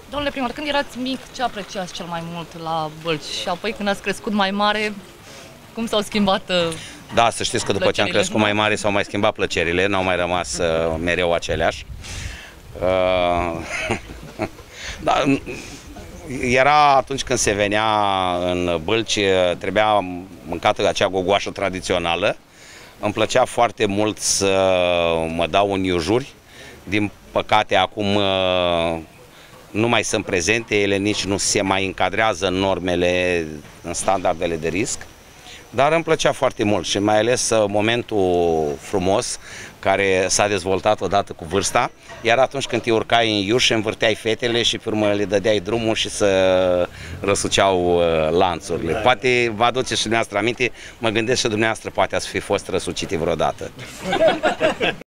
Domnule primar, când erați mic, ce apreciați cel mai mult la Bălci? Și apoi când ați crescut mai mare, cum s-au schimbat Da, să știți că după ce am crescut mai mare s-au mai schimbat plăcerile, n-au mai rămas mereu aceleași. Da, era atunci când se venea în Bălci, trebuia mâncată acea gogoașă tradițională. Îmi plăcea foarte mult să mă dau în iujuri. Din păcate acum nu mai sunt prezente, ele nici nu se mai încadrează în normele, în standardele de risc. Dar îmi plăcea foarte mult și mai ales momentul frumos care s-a dezvoltat odată cu vârsta, iar atunci când te urcai în iuș, învârteai fetele și pe urmă le dădeai drumul și să răsuceau lanțurile. Poate vă aduceți și dumneavoastră aminte, mă gândesc și dumneavoastră poate ați fi fost răsucite vreodată.